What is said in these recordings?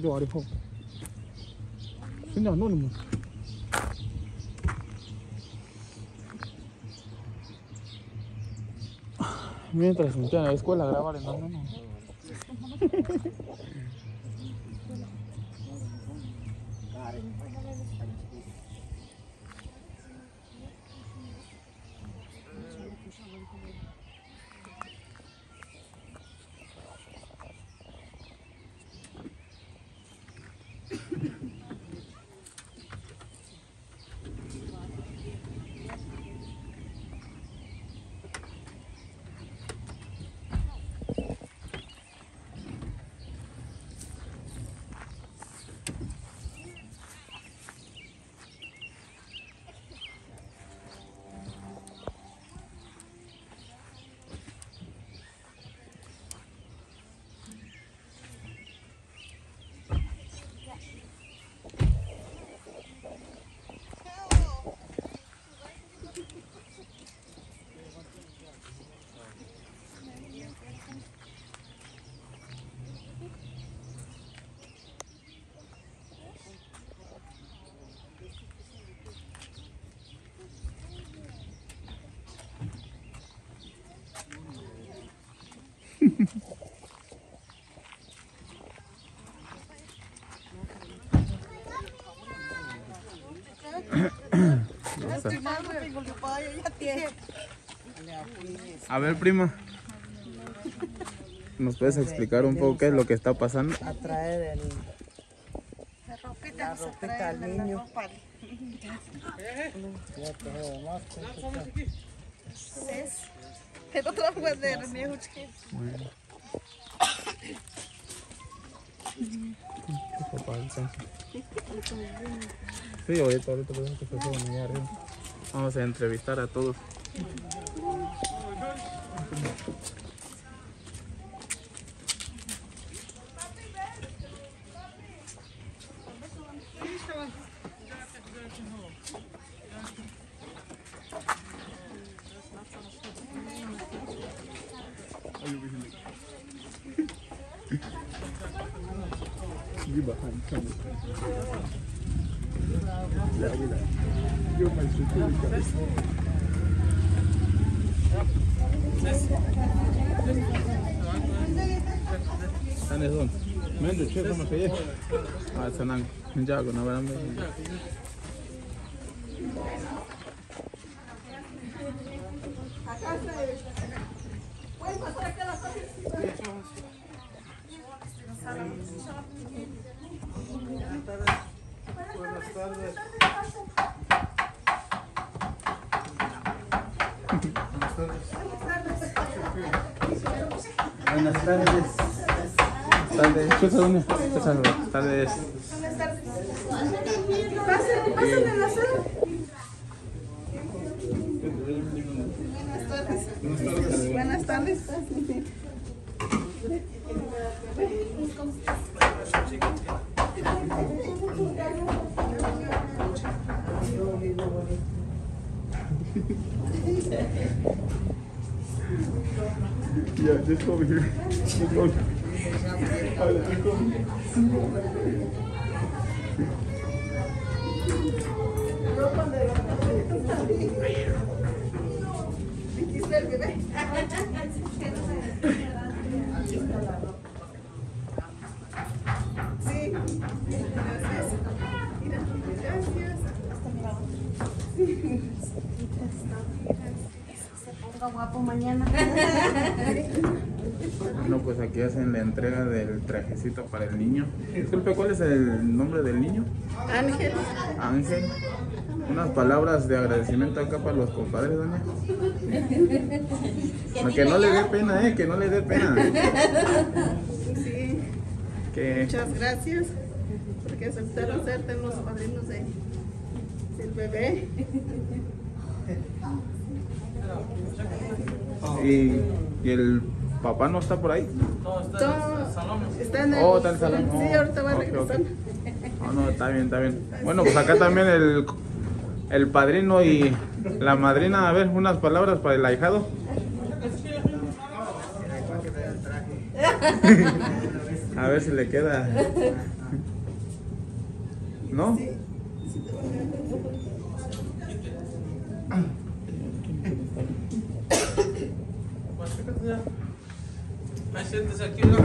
arijo. Señor anónimo. Mientras se metían a la escuela a grabar en la mano. A ver, prima, ¿nos puedes explicar un poco qué es lo que está pasando? A traer la ropita al niño. Sí, ahorita podemos que se suban allá arriba. Vamos a entrevistar a todos. Anh luôn, mình được chơi không mà cái gì? À, sao năng, mình chào của nó vào đây. Buenas tardes. Tardes. Buenas tardes. Pasen en la sala. Buenas tardes. Yeah, just over here. Just over here. Sí. Se ponga guapo mañana. Bueno, pues aquí hacen la entrega del trajecito para el niño. Disculpe, ¿cuál es el nombre del niño? Ángel. Ángel. Unas palabras de agradecimiento acá para los compadres, doña. Que no le dé pena, que no le dé pena. Sí. Que... Muchas gracias porque aceptaron ser los padrinos del bebé. ¿Y el papá no está por ahí? Está en el está en el salón. Sí, ahorita va a regresar. No, no, está bien, está bien. Bueno, pues acá también el padrino y la madrina, a ver, unas palabras para el ahijado. A ver si le queda. ¿No? Sí, sí te van a ver. Ahí siéntese aquí, ¿no?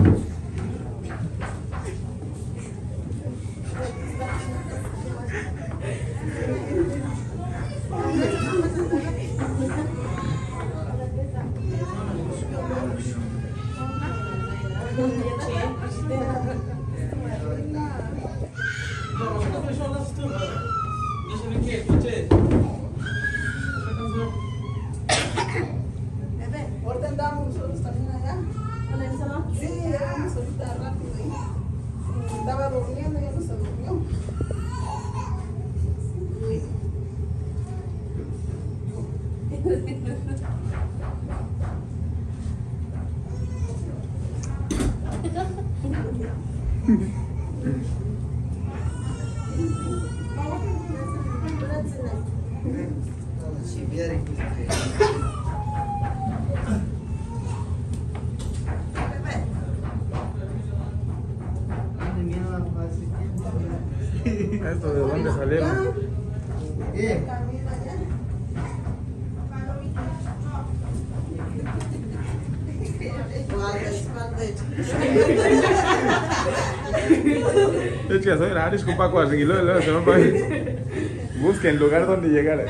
Ahorita andamos nosotros también allá. Sí, llegamos ahorita rápido. Y estaba durmiendo y ya no se durmió. ¿Esto de dónde salieron? Camina allá. Es que soy Aris con Paco así, luego se van para ahí. Busquen lugar donde llegar.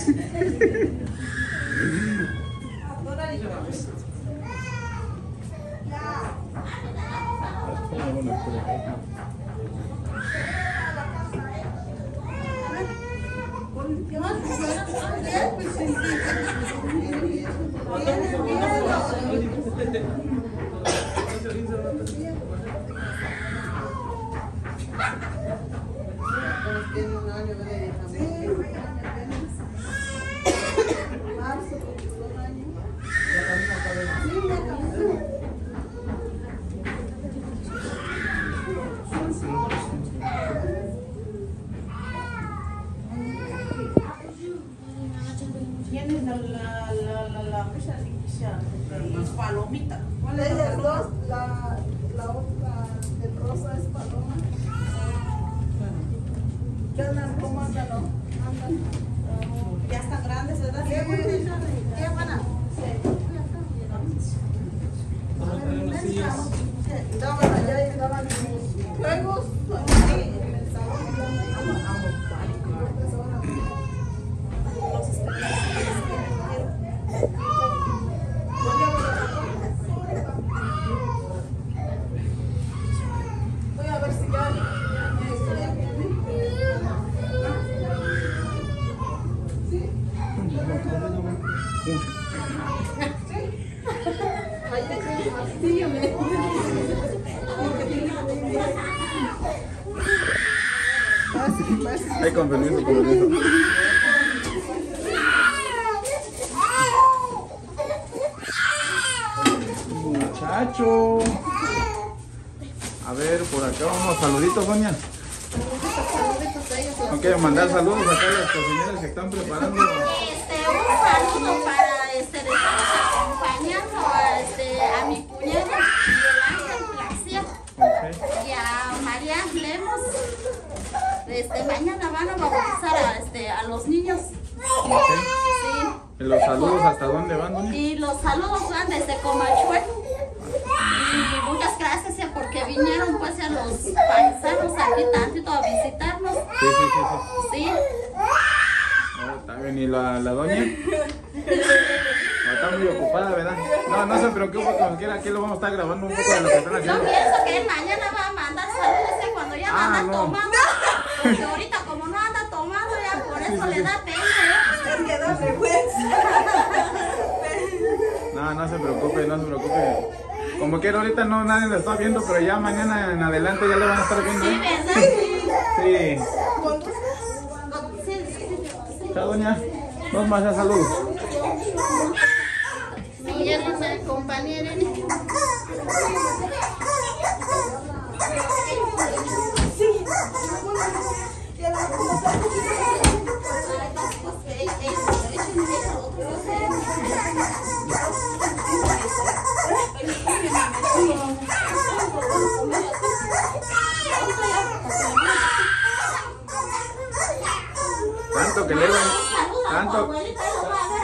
¿Tienes la palomita? ¿Cuál es Ellas la dos, la otra del rosa es paloma. ¿Qué andan? ¿Cómo andan? Andan. Ya están grandes, ¿verdad? ¿Qué van a? Daban allá y daban juegos en el salón. Voy a ver si ya Ay, con permiso, con permiso. Muchacho. A ver, por acá vamos. Saluditos, doña. No quiero mandar saludos acá a las cocineras que están preparando. Un saludo para le estamos acompañando a mi cuñada Yolanda Placia y a María Lemos. Mañana van a bautizar a los niños. Sí. ¿Los saludos hasta dónde van, doña? Y los saludos van desde Comachuel. Y muchas gracias porque vinieron pues a los paisanos aquí tantito a visitarnos. Sí. Sí. Oh, está bien. ¿Y la doña? Está muy ocupada, ¿verdad? No se preocupe, como quiera, aquí lo vamos a estar grabando un poco de lo que están Yo haciendo. pienso que él mañana va a mandar saludos cuando ya no anda no. tomando. Porque ahorita como no anda tomando ya por eso le da pena. No se preocupe, no se preocupe. Como quiera, ahorita no nadie lo está viendo, pero ya mañana en adelante ya lo van a estar viendo. Sí, ¿verdad? Sí. Chao, doña. Dos más, ya saludos. Miguel es el compañero.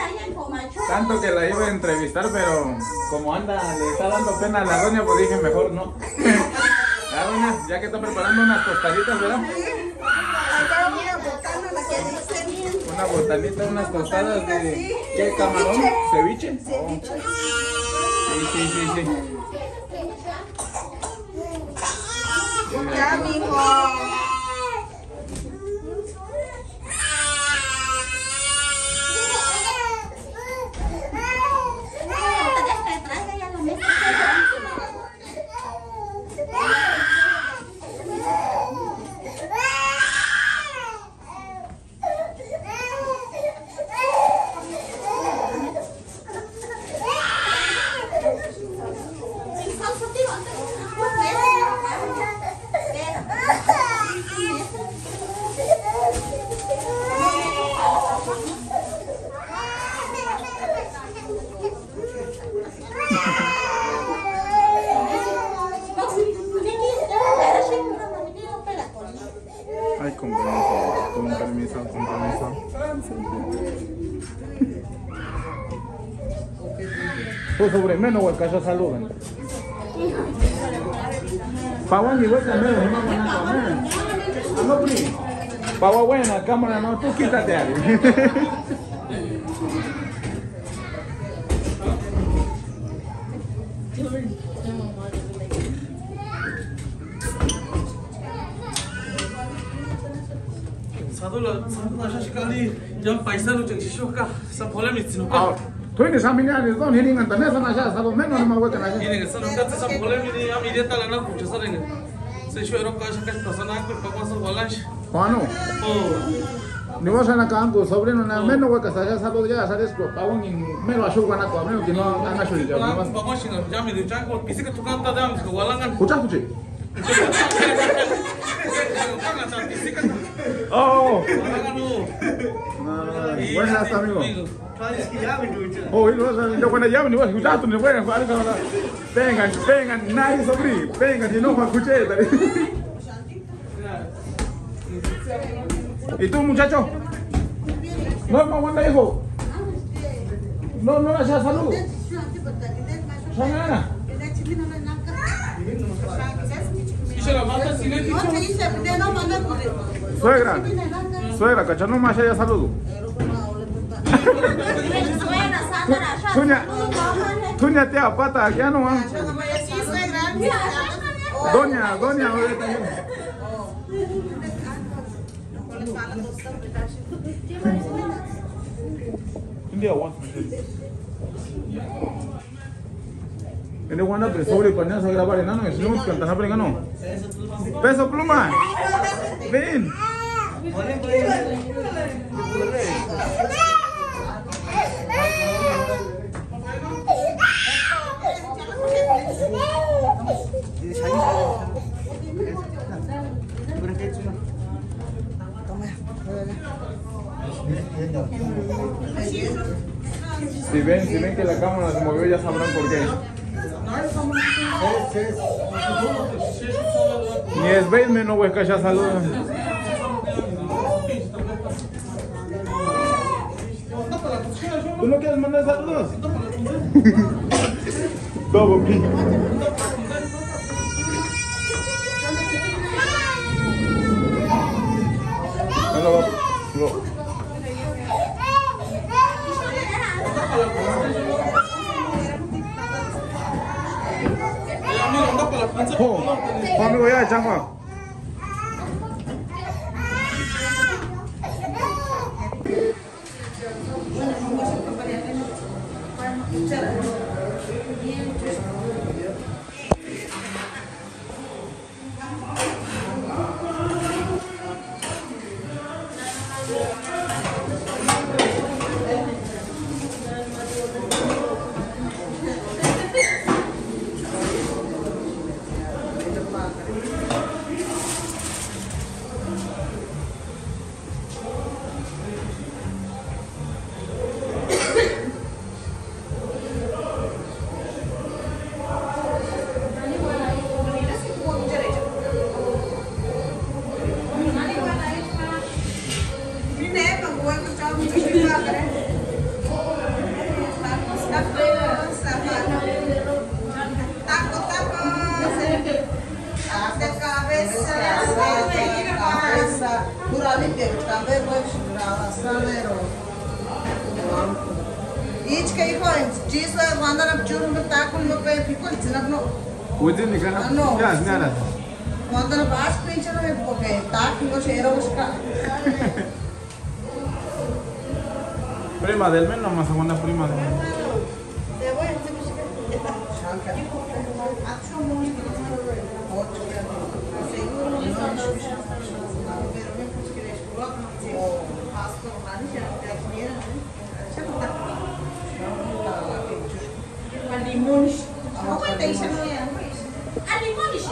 allá en Comachuelo. Tanto que la iba a entrevistar, pero como anda, le está dando pena a la doña, pues dije mejor no. La doña, ya que está preparando unas tostaditas, ¿verdad? Acá una botana, la que dicen. Una botanita, unas tostadas de... ¿Qué? ¿Camarón? ¿Ceviche? Oh. Sí. Ya, mijo. Ay, con permiso. Pues sobre menos, güey, que ya saludan. Pawan y güey, también, no van a comer. No, pri. Pawa, buena, cámara, no, tú quítate ahí. 사돌라 샤시까지 전 파이사로 정시쇼까 사폴렘 있지노 Ah, tú eres amiga de Don Henning, entonces no ya sabe menos no me voy a tener. 이네 선은 같이 사폴렘이 야 미래 달라나 부처서는 세쇼로 까시까지 더서나 그 바꿔서 발란시 Juano, 어 ni vos a con tu sobrino, menos voy a casar, ya salud, ya sabes, Pawan y me lo ayudan a comer, que no han ayudado. 나 바꿔싱은 잠이도 자고 비스가 tukanta 담스 그 발란간 Escucha, Oh, buenas amigo. Oh, yo cuando llamo ni voy a escuchar, tú ni voy a escuchar. Vengan, nadie sobre, vengan, si no me escuché. ¿Y tú, muchacho? No, mamá, hijo. No le hacía salud. Sana. Suegra, ¿cachai? No más allá saludo. Tuña te apata, ya no más. Doña, ahorita yo. Un día aguanta. Ele guarda pero sobre para a grabar enano, si no cantas a no. Peso pluma. Ven. Si ven que la cámara se movió, ya sabrán por qué. Ni es verme, no voy a cachar saludos. ¿Tú no quieres mandar saludos? Todo bien. amigo ya, chama. que hijo disso é quando era churro no taco no pé ficou dizendo não. Within the kind of yes, nada. Quando era baixo pinche no é porque taco no cheiro buscar. Prima del menos más segunda prima del menos. Se voy a hacer limões. Não vai ter isso amanhã. A limões.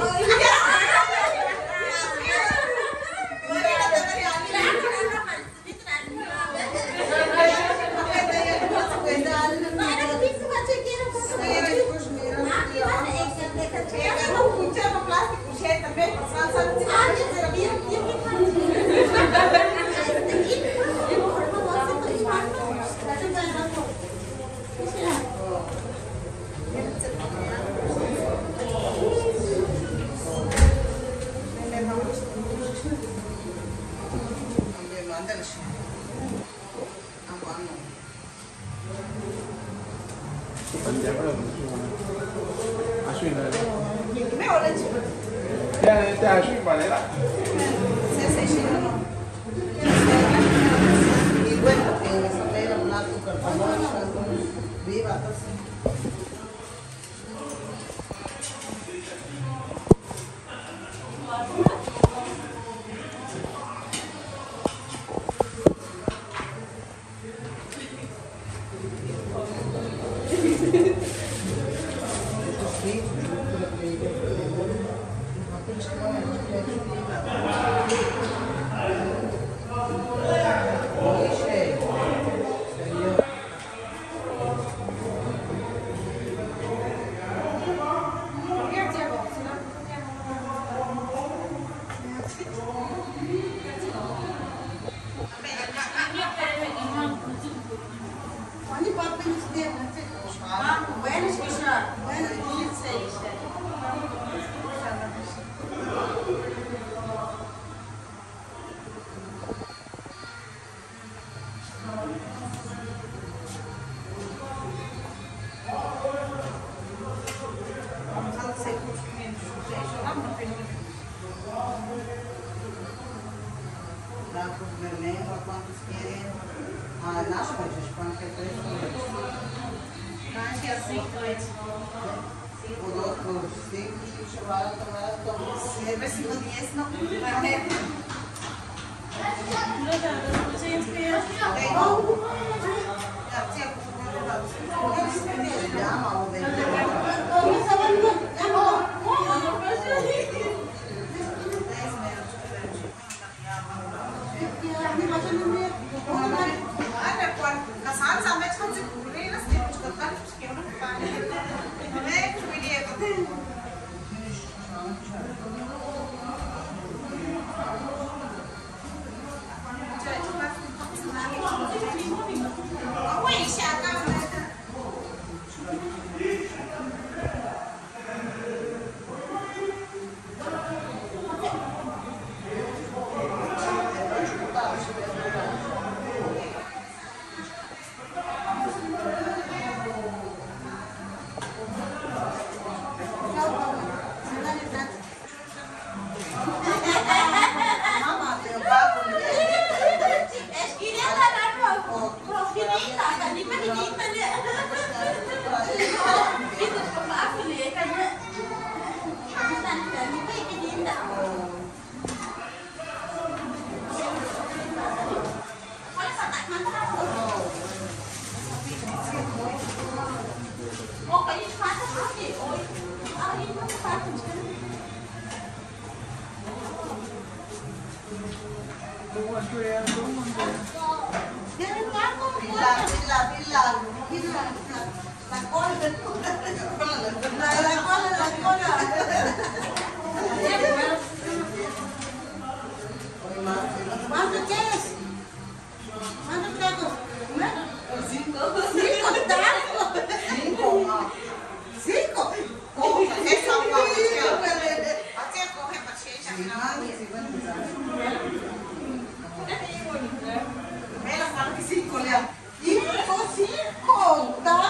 Cinco,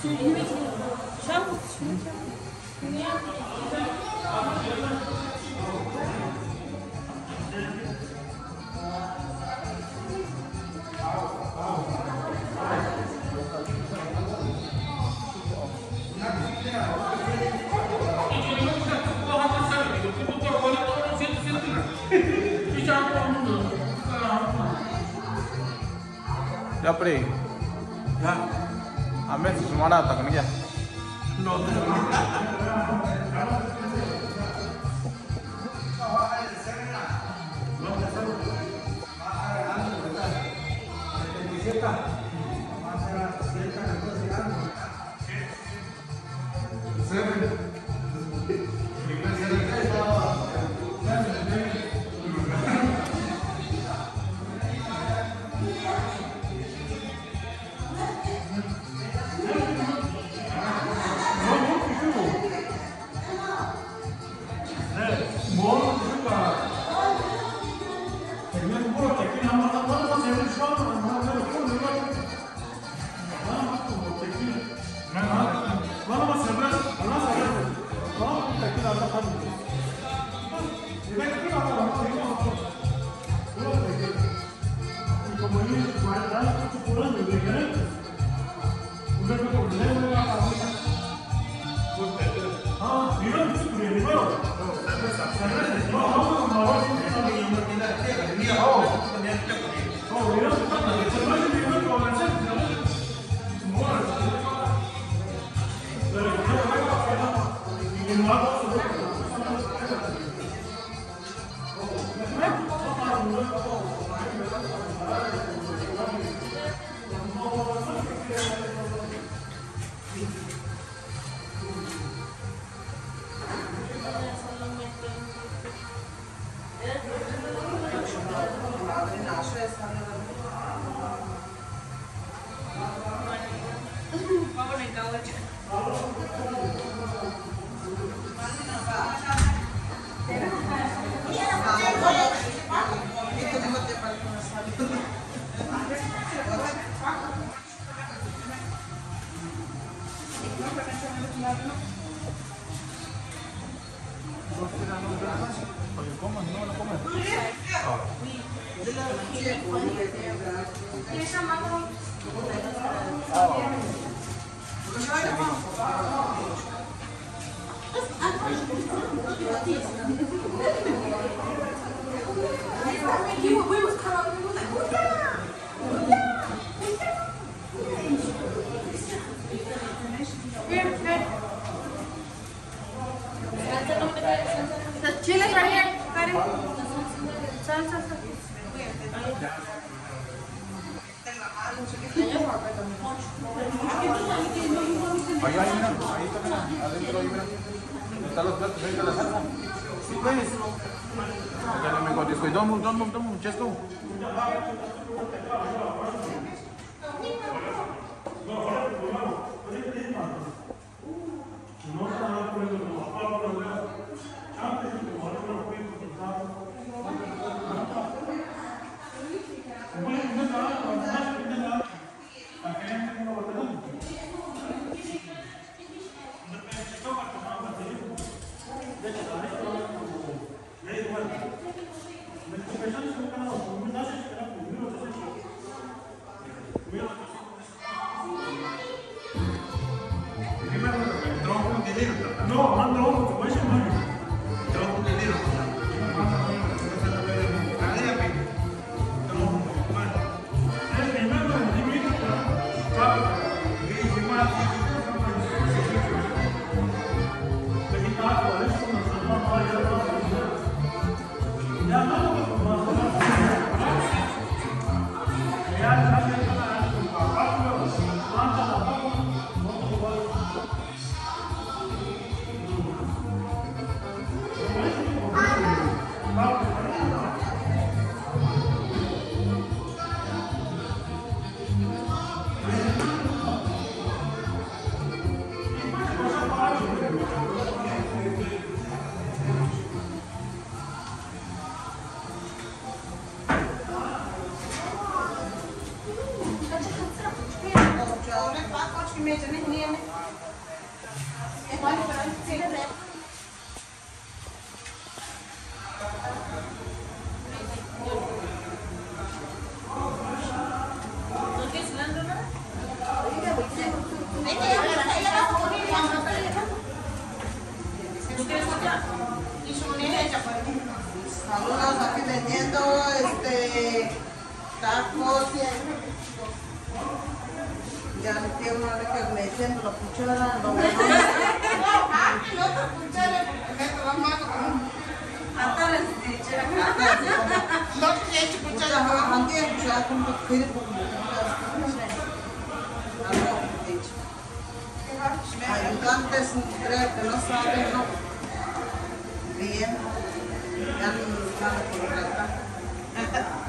Ya pre. Ya. Amen semua datang ni ya. No. Chili's right here. Allá hay una, ahí también, adentro hay una. Están los platos ahí de la salsa. Sí, pues. Ya no me got this way. Don't move, just go. tiene. Bueno, pero sí, de ¿No quieres cilantro, nada? vete, ya ¿Tú quieres otra? Y su niña hecha para mí. Saludos aquí vendiendo tacos. Ya le quiero una vez que me siento la cuchara. No, la otra cuchara. meto la mano. Hasta les dice acá. No te echo cuchara. Mantiene cuchara con tu pide por ayudantes, creo que no saben, ¿no? Bien. Ya ni saben por acá.